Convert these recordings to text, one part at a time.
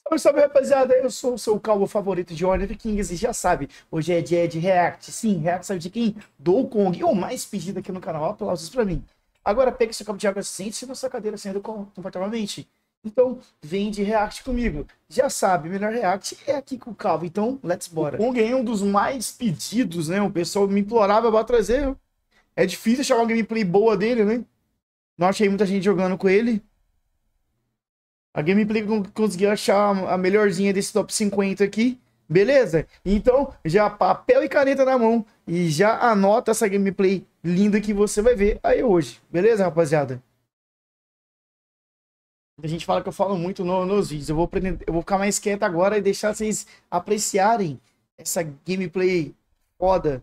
Salve, rapaziada, eu sou o seu calvo favorito de Honor Kings e já sabe, hoje é dia de React. Sim, React sabe de quem? Do Kong, o mais pedido aqui no canal. Aplausos pra mim. Agora pega seu copo de água, sente-se na sua cadeira sendo confortavelmente. Então, vem de React comigo. Já sabe, o melhor React é aqui com o calvo, então, let's bora. O Kong é um dos mais pedidos, né? O pessoal me implorava pra trazer. É difícil achar uma gameplay boa dele, né? Não achei muita gente jogando com ele. A gameplay consegui achar a melhorzinha desse top 50 aqui. Beleza? Então, já papel e caneta na mão. E já anota essa gameplay linda que você vai ver aí hoje. Beleza, rapaziada? A gente fala que eu falo muito nos vídeos. Eu vou ficar mais quieto agora e deixar vocês apreciarem essa gameplay foda.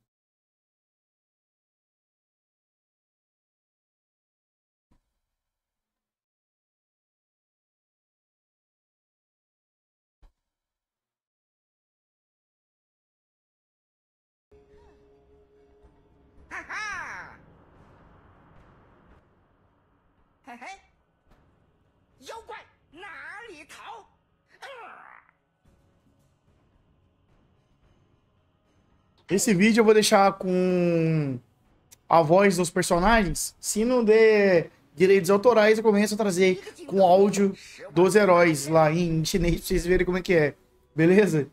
Esse vídeo eu vou deixar com a voz dos personagens. Se não der direitos autorais, eu começo a trazer com áudio dos heróis lá em chinês pra vocês verem como é que é. Beleza?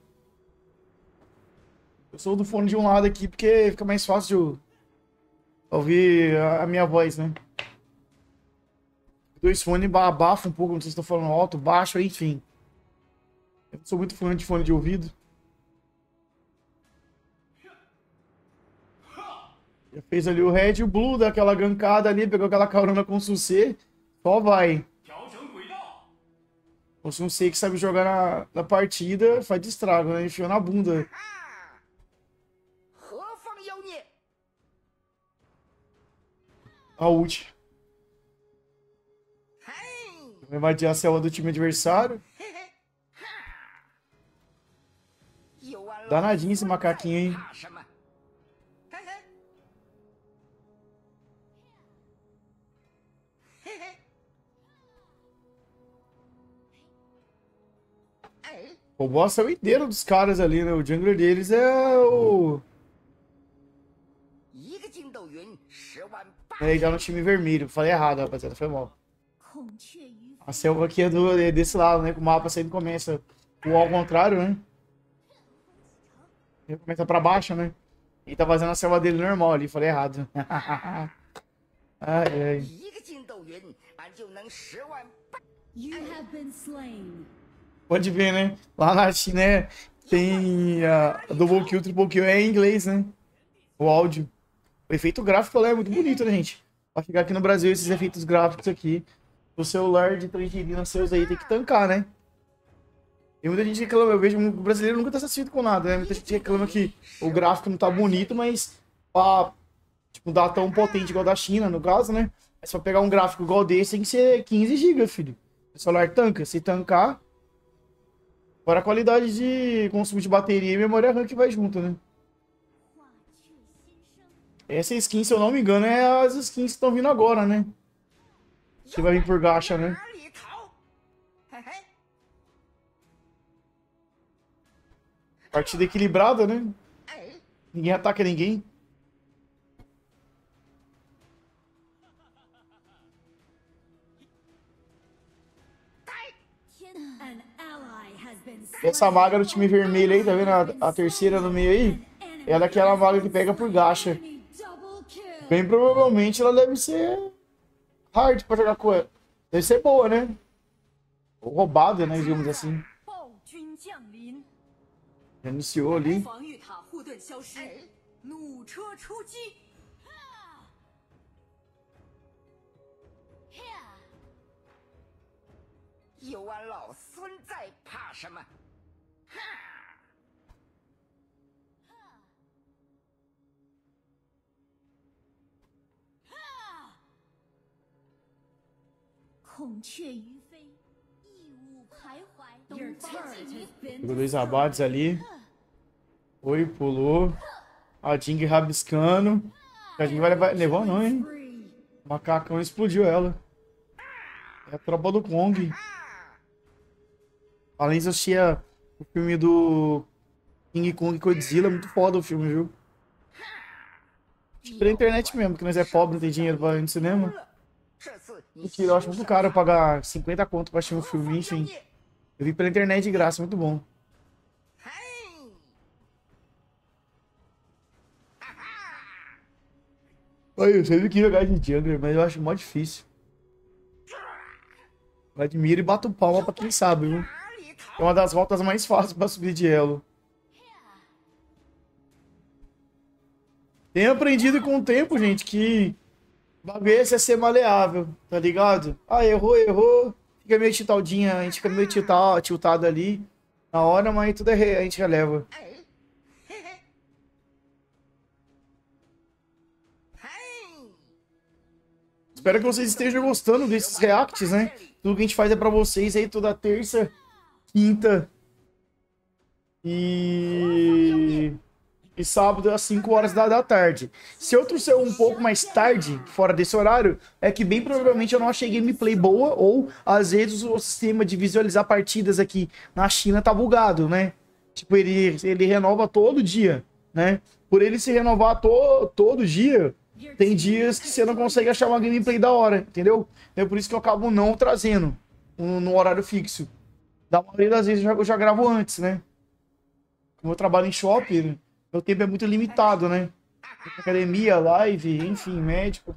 Eu sou do fone de um lado aqui porque fica mais fácil de ouvir a minha voz, né? Dois fones abafa um pouco, não sei se estou falando alto, baixo, enfim. Eu não sou muito fã de fone de ouvido. Já fez ali o Red e o Blue, daquela gankada ali, pegou aquela carona com o Sucê. Só vai. O Sucê que sabe jogar na partida, faz de estrago, né? Enfiou na bunda. A ult. Vai invadir a selva do time adversário. Danadinho esse macaquinho, hein? O boss é o inteiro dos caras ali, né? O jungler deles é o... É já no time vermelho. Falei errado, rapaziada. Foi mal. A selva aqui é desse lado, né? Que o mapa sempre começa ao contrário, né? Ele começa pra baixo, né? Ele tá fazendo a selva dele normal ali. Falei errado. Ai, ai. Pode ver, né? Lá na China tem a double kill, triple kill é em inglês, né? O áudio. O efeito gráfico lá é muito bonito, né, gente? Pra chegar aqui no Brasil, esses efeitos gráficos aqui, o celular de 3D nos seus aí tem que tancar, né? Tem muita gente que reclama, eu vejo o brasileiro nunca tá satisfeito com nada, né? Muita gente reclama que o gráfico não tá bonito, mas pra, tipo, dar tão potente igual da China, no caso, né? Mas pra pegar um gráfico igual desse, tem que ser 15 GB, filho. O celular tanca. Se tancar, fora a qualidade de consumo de bateria e memória RAM que vai junto, né? Essa skin, se eu não me engano, é as skins que estão vindo agora, né? Que vai vir por gacha, né? Partida equilibrada, né? Ninguém ataca ninguém. Essa vaga do time vermelho aí, tá vendo? A terceira no meio aí? Ela é aquela vaga que pega por gacha. Bem provavelmente ela deve ser hard pra jogar com ela. Deve ser boa, né? Ou roubada, né? Digamos assim. Já iniciou ali. Pegou dois abates ali. Oi, pulou. A Jing rabiscando. A Jing vai levar não, hein? O macacão explodiu ela. É a tropa do Kong. Além disso, eu assistia o filme do King Kong e Godzilla, muito foda o filme, viu? Pela internet mesmo, que nós é pobre, não tem dinheiro pra ir no cinema. Mentira, eu acho muito caro pagar 50 conto pra assistir um filme, enfim. Eu vi pela internet de graça, muito bom. Olha, eu sempre quis jogar de jungler, mas eu acho mó difícil. Eu admiro e bato palma pra quem sabe, viu? É uma das rotas mais fáceis pra subir de elo. Tenho aprendido com o tempo, gente, que o bagulho é ser maleável, tá ligado? Ah, errou. Fica meio tiltadinha, a gente fica meio tiltado ali na hora, mas tudo a gente releva. Espero que vocês estejam gostando desses reacts, né? Tudo que a gente faz é pra vocês aí toda terça, quinta e sábado às 5 horas da tarde. Se eu trouxer um pouco mais tarde, fora desse horário, é que bem provavelmente eu não achei gameplay boa, ou às vezes o sistema de visualizar partidas aqui na China tá bugado, né? Tipo, ele renova todo dia, né? Por ele se renovar todo dia, tem dias que você não consegue achar uma gameplay da hora, entendeu? É por isso que eu acabo não trazendo no horário fixo. Da maioria das vezes eu já gravo antes, né? Como eu trabalho em shopping, meu tempo é muito limitado, né? Academia, live, enfim, médico.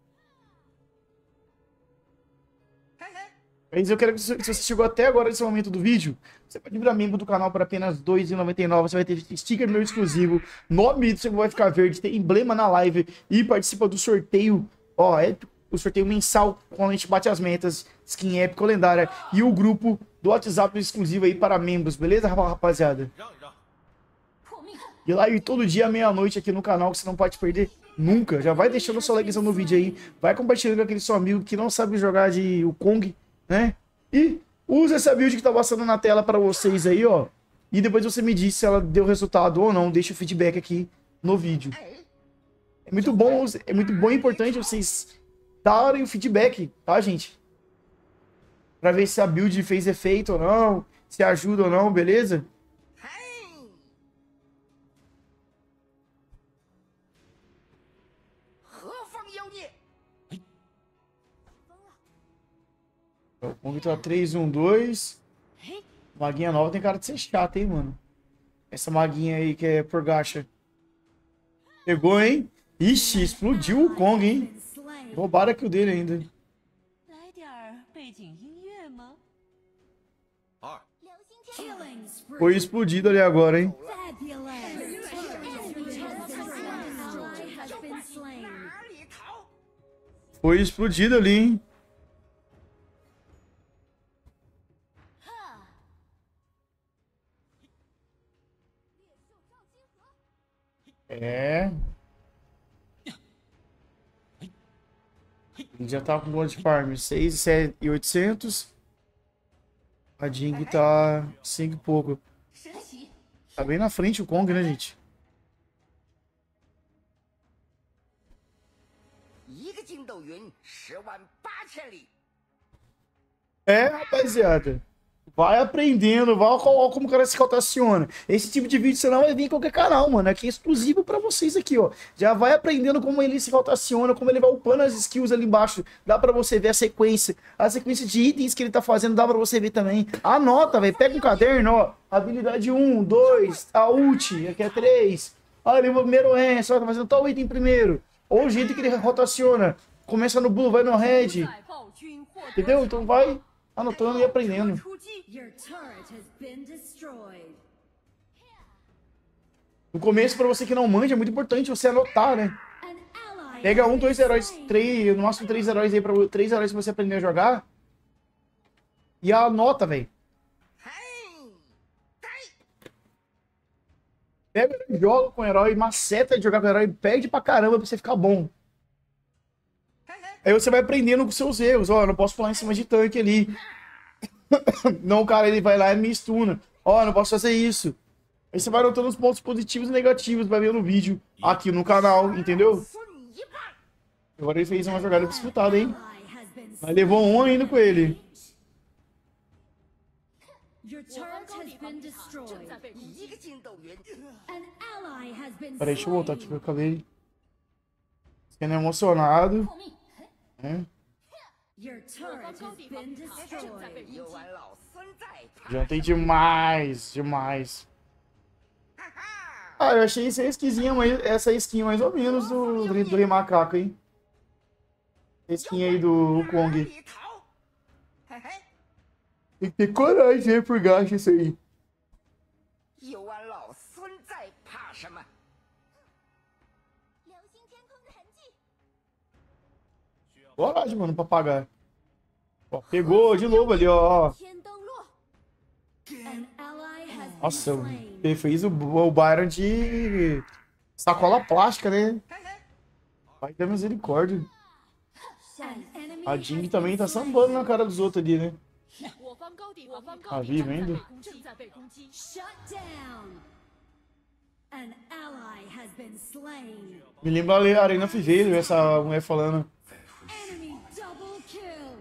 Mas eu quero que se você chegou até agora nesse momento do vídeo, você pode virar membro do canal por apenas R$ 2,99. Você vai ter sticker meu exclusivo, nome do seu vai ficar verde, tem emblema na live e participa do sorteio. Ó, é o sorteio mensal quando a gente bate as metas, skin épica ou lendária. E o grupo do WhatsApp exclusivo aí para membros, beleza, rapaziada? E live todo dia, meia-noite aqui no canal, que você não pode perder nunca. Já vai deixando sua likezão no vídeo aí. Vai compartilhando com aquele seu amigo que não sabe jogar de Wukong, né? E usa essa build que tá passando na tela para vocês aí, ó. E depois você me diz se ela deu resultado ou não. Deixa o feedback aqui no vídeo. É muito bom e importante vocês darem o feedback, tá, gente? Pra ver se a build fez efeito ou não, se ajuda ou não, beleza? O Kong tá 3-1-2. Maguinha nova tem cara de ser chata, hein, mano? Essa maguinha aí que é por gacha. Pegou, hein? Ixi, explodiu o Kong, hein? Roubaram aqui o dele ainda. Foi explodido ali agora, hein? Foi explodido ali, hein? É. Ele já tá com Gold Farm 6.800. A Jing tá 5 e pouco. Tá bem na frente o Kong, né, gente? É, rapaziada. Vai aprendendo, vai como o cara se rotaciona. Esse tipo de vídeo você não vai vir em qualquer canal, mano. Aqui é exclusivo pra vocês aqui, ó. Já vai aprendendo como ele se rotaciona, como ele vai upando as skills ali embaixo. Dá pra você ver a sequência. A sequência de itens que ele tá fazendo, dá pra você ver também. Anota, velho. Pega um caderno, ó. Habilidade 1, 2, a ult, aqui é 3. Ali o primeiro é, só tá fazendo tal item primeiro. Ou o jeito que ele rotaciona. Começa no blue, vai no red. Entendeu? Então vai anotando e aprendendo. No começo, pra você que não manja, é muito importante você anotar, né? Pega 1, 2 heróis, 3, no máximo 3 heróis aí, 3 heróis pra você aprender a jogar. E anota, velho. Pega, joga com o herói, maceta de jogar com o herói, perde pra caramba pra você ficar bom. Aí você vai aprendendo com seus erros. Ó, eu não posso pular em cima de tanque ali. Não, o cara, ele vai lá e me stuna. Ó, eu não posso fazer isso. Aí você vai notando os pontos positivos e negativos, vai ver no vídeo aqui no canal, entendeu? Agora ele fez uma jogada disputada, hein? Mas levou um ainda com ele. Your turret has been destroyed. 一个筋斗云。 An ally has been Peraí, deixa eu voltar aqui slain. que eu acabei sendo emocionado. 奉命， Né? Your turret has been destroyed. 有俺老孙在，怕 Jantei demais, demais. 哈哈！ Ah, eu achei essa skin mais ou menos do Rei Macaco, hein? Skin aí do 哪 Kong. 里逃？嘿嘿， Tem que ter coragem, né, por gasto isso aí. 有俺老孙在，怕什么？ 留心天空的痕迹。 Coragem, mano, pra pagar. Ó, pegou de novo ali, ó. 天登陆， An ally has been Nossa, slain. ele fez o Byron de sacola plástica, né? 嘿嘿， Vai dar misericórdia. An enemy A has Jing been também tá slain. sambando na cara dos outros ali, né? 我方高地防御 Ah, vivo ainda? 正在被攻击。 Shut down. An ally has been slain. Me lembra a Arena Fiveiro, essa mulher falando. Enemy double kill.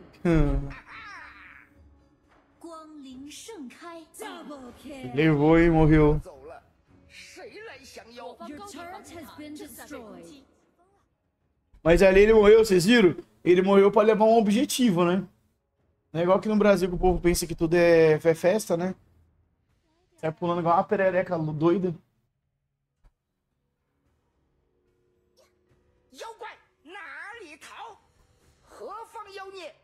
光临盛开。 Double kill. Levou e morreu. 走了，谁来降我妖？ 方 Your 高地防 turret 御 has 塔 been 正在被攻击。 Mas ali ele morreu, vocês viram? Ele morreu pra levar um objetivo, né? Não é igual aqui no Brasil que o povo pensa que tudo é festa, né? Sai pulando igual uma perereca doida. 妖怪哪里逃？何方妖孽？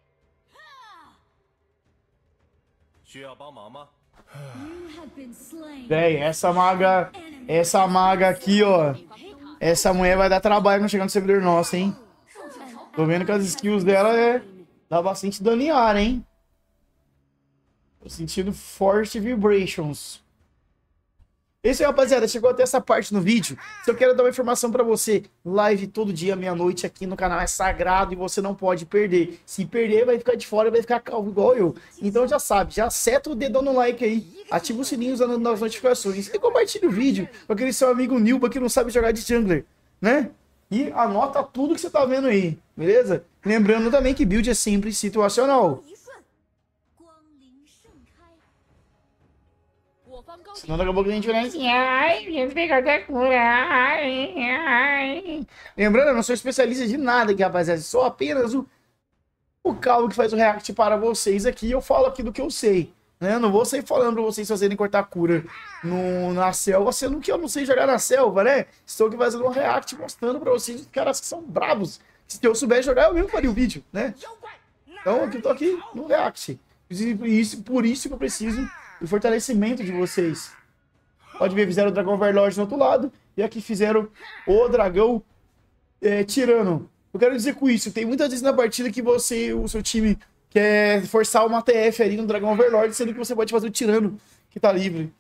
需要帮忙吗？ You have been slain. Véi, essa maga aqui, ó. Essa mulher vai dar trabalho quando chegar no servidor nosso, hein? Tô vendo que as skills dela dá bastante dano em área, hein? Tô sentindo forte vibrations. Esse aí, rapaziada, chegou até essa parte no vídeo. Se eu quero dar uma informação pra você, live todo dia, meia-noite aqui no canal é sagrado e você não pode perder. Se perder, vai ficar de fora e vai ficar calvo igual eu. Então já sabe, já seta o dedão no like aí, ativa o sininho usando as notificações e compartilha o vídeo com aquele seu amigo Nilba que não sabe jogar de jungler, né? E anota tudo que você tá vendo aí, beleza? Lembrando também que build é sempre situacional. 一瞬，光临盛开。 我方高地 Senão daqui a pouco a gente vai assim, ai, gente pegar da cura, ai, ai. Lembrando, eu não sou especialista de nada aqui, rapaziada. Sou apenas o Calvo que faz o react para vocês aqui. Eu falo aqui do que eu sei, né? Eu não vou sair falando pra vocês fazerem cortar cura na selva, sendo que eu não sei jogar na selva, né? Estou aqui fazendo um react mostrando pra vocês os caras que são bravos. Se eu souber jogar, eu mesmo faria o vídeo, né? 妖怪哪 Então, eu tô aqui no react. Por isso que eu preciso do fortalecimento de vocês. Pode ver, fizeram o dragão Overlord no outro lado. E aqui fizeram o dragão tirano. Eu quero dizer com isso, tem muitas vezes na partida que o seu time quer forçar uma TF ali no dragão Overlord, sendo que você pode fazer o tirano que tá livre.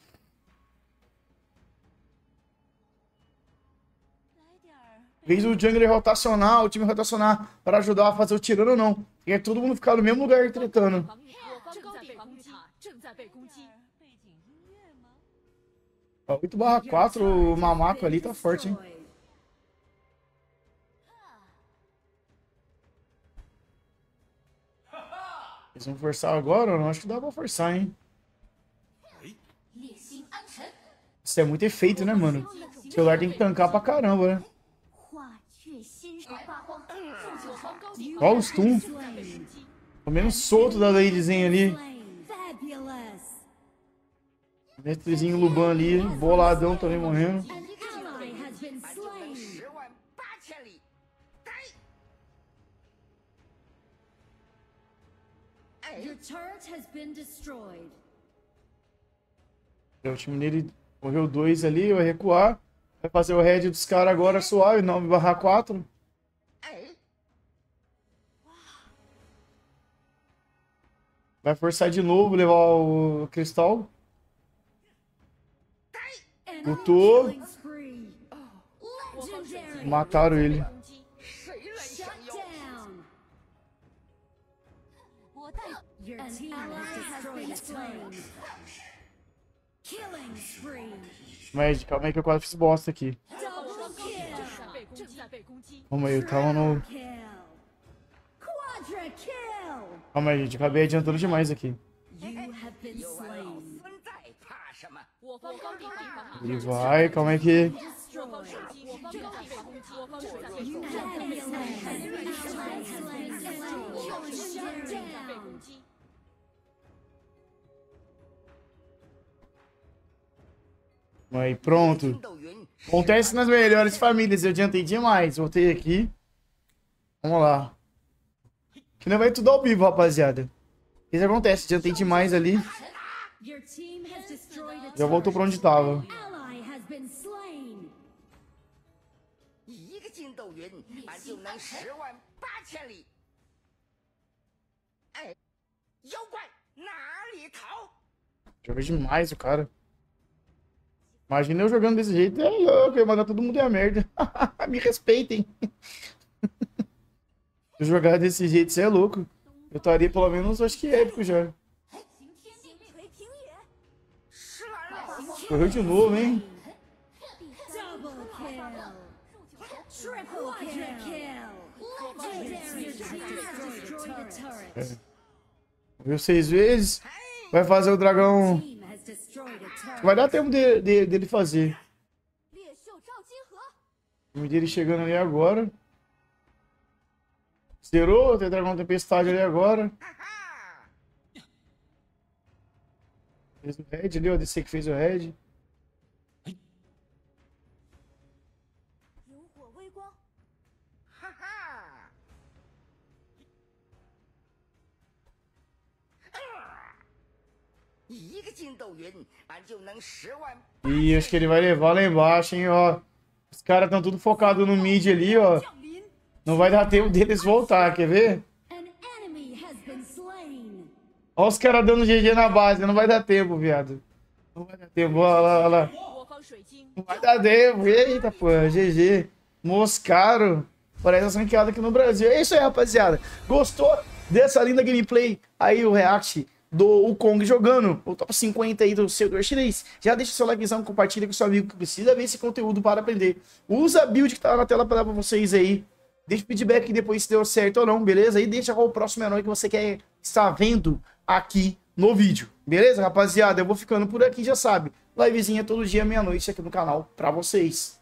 来点儿 Vez o jungler rotacionar, o time rotacionar para ajudar a fazer o tirano, não. E todo mundo ficar no mesmo lugar tretando. 防御我方高地防御塔正在被攻击。 背景音乐吗？ 8/4, o mamaco ali tá forte, hein? Eles vão forçar agora ou não? Acho que dá pra forçar, hein? 烈星安沉， Isso é muito efeito, né, mano? O celular tem que tancar pra caramba, né? 化却心而发光。 我方高地 Olha o stun. 正在被攻击。 Comendo solto da ladyzinha ali. Slain. Fabulous. Mestrezinho Luban ali, boladão também morrendo. An ally has been 俺就能 slain. 10万8千里。该， Your turret has been destroyed. O time dele morreu 2 ali, vai recuar. Vai fazer o head dos caras agora suave, 9/4. 哎， Vai forçar de novo, levar o cristal. Enemy Botou. killing spree. 我方水 Legendary. 晶 Mataram 正在被 ele. 攻击。 谁来 Shut 降妖？ down. 我带 Your team has destroyed a flame. Killing spree. Mas calma aí que eu quase fiz bosta aqui. 我 Double 方高地 kill. 正在被攻击。 Calma aí, eu tava no... Kill. Quadra kill. Calma aí, gente, acabei adiantando demais aqui. You have been slain. 什么？ 我方高地被攻击， Ele vai, calma aí que... 我方水晶，我方高地被攻击，我方水晶被攻击。 Aí, pronto. Acontece nas melhores famílias. Eu adiantei demais. Voltei aqui. Vamos lá. Que não vai tudo ao vivo, rapaziada. Isso acontece. Adiantei demais ali. Your team has destroyed a Já voltou pra onde tava. ally has been slain. 一个筋斗云，俺就能108000里。哎，妖怪哪里逃？ Joga demais o cara. Imagina eu jogando desse jeito. É louco, eu ia mandar todo mundo a merda. Me respeitem. Se eu jogar desse jeito, você é louco. Eu estaria pelo menos, acho que épico já. 晴天定垂平野， 是来了。 Correu de novo, hein? Double kill. Triple kill. Legendary. Your team has destroyed a turret. Morreu 6 vezes. Vai fazer o dragão. Team has destroyed a turret. Vai dar tempo dele fazer. 烈秀照金河， O time dele chegando ali agora. Zerou, tem dragão tempestade ali agora. 哈哈， Fez o red ali, ó. DC que fez o red. 萤火微光， 哈哈。一个筋斗云，俺就能100000。 Ih, acho que ele vai levar lá embaixo, hein, ó. Os caras estão tudo focados no mid ali, ó. Não vai dar tempo deles voltar, quer ver? An enemy has been slain. Ó os caras dando GG na base, não vai dar tempo, viado. Não vai dar tempo, olha lá, olha lá. 我方水晶， Não vai dar tempo, eita, pô, GG. Moscaro. Parece essa ranqueada aqui no Brasil. É isso aí, rapaziada. Gostou dessa linda gameplay? Aí o react do Wukong jogando o top 50 aí do servidor chinês. Já deixa o seu likezão, compartilha com seu amigo que precisa ver esse conteúdo para aprender. Usa a build que tá na tela para dar pra vocês aí. Deixa o feedback depois se deu certo ou não, beleza? E deixa qual o próximo herói que você quer estar vendo aqui no vídeo. Beleza, rapaziada? Eu vou ficando por aqui, já sabe. Livezinha todo dia, meia-noite aqui no canal pra vocês.